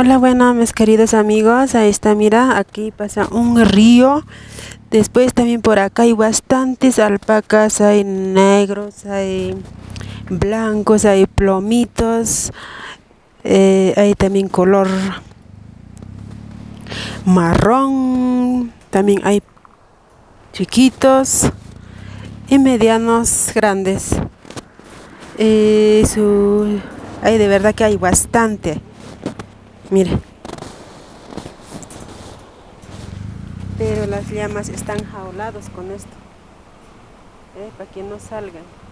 Hola, bueno, mis queridos amigos, ahí está, mira, aquí pasa un río. Después también por acá hay bastantes alpacas, hay negros, hay blancos, hay plomitos, hay también color marrón, también hay chiquitos y medianos grandes. Hay de verdad que hay bastante, mire. Pero las llamas están jaulados con esto, para que no salgan.